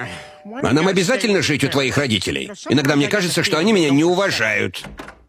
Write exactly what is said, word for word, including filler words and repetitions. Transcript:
А нам обязательно жить у твоих родителей? Иногда мне кажется, что они меня не уважают.